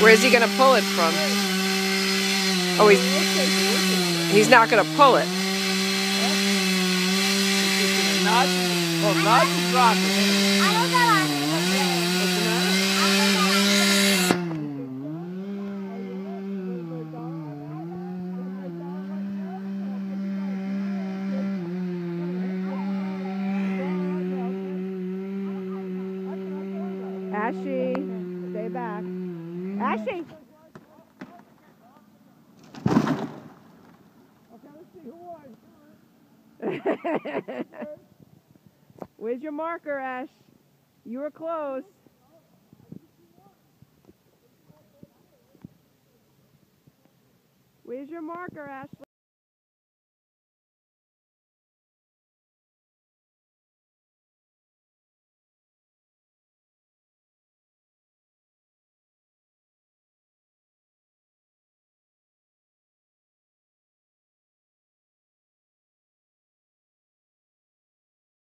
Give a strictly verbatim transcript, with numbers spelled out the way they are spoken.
Where's he going to pull it from? Oh, he's, he's not going to pull it. Ashy, stay back. Ashy! Where's your marker, Ash? You were close. Where's your marker, Ashley?